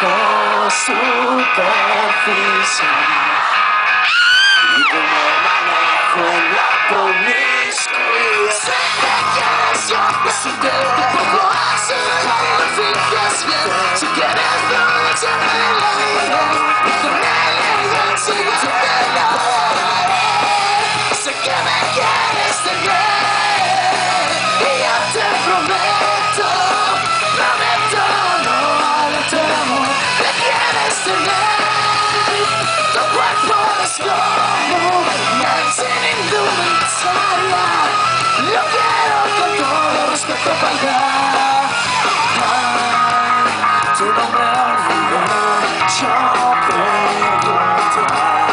superficial y como manejo en la promiscuidad. Si me quieres yo, pues si te dejo hacer lo que finges bien. Si quieres aprovecharme de la vida y con elegancia yo te la daré. Sé que me quieres tener y ya te prometo, no lo temo, me quieres tener. Tu cuerpo es como una sin indumentaria. Lo quiero con todo respeto pagar. Tu nombre olvidé, yo preguntar.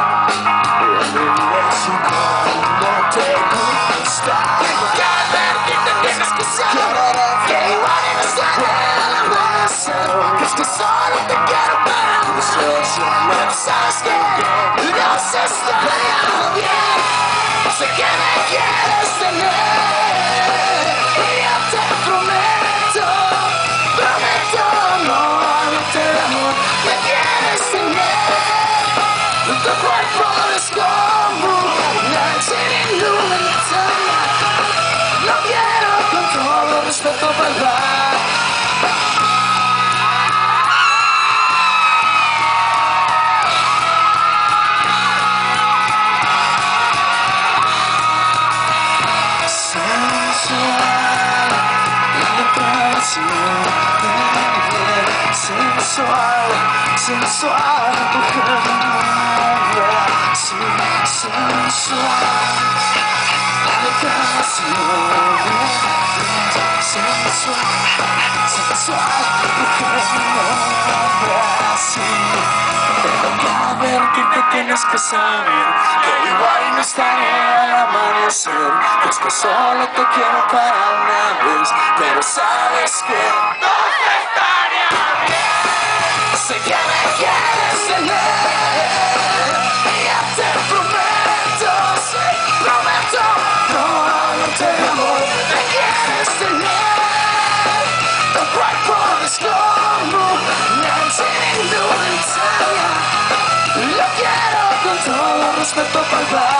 ¿Cómo te gusta? Tengo que advertirte, tienes que saber que igual no está en el amanecer. Que es que solo te quiero para un sueño. Pero sabes que Dios está bien. Sé que me quieres tener y ya te prometo, no te amo, me quieres tener. Tu cuerpo es como una sin indumentaria. Lo quiero con todo respeto pagar. Sensual, la depresión, sensual, mujer nueva, sensual, la depresión, sensual, mujer nueva, sí. Pero cada vez que te tienes que saber que igual no estaré al amanecer. Que es que solo te quiero para una vez, pero sabes que no te estaría bien. Sé que me quieres tener y ya te prometo, no te amo, me quieres tener. Tu cuerpo es como una sin indumentaria. Lo quiero con todo respeto para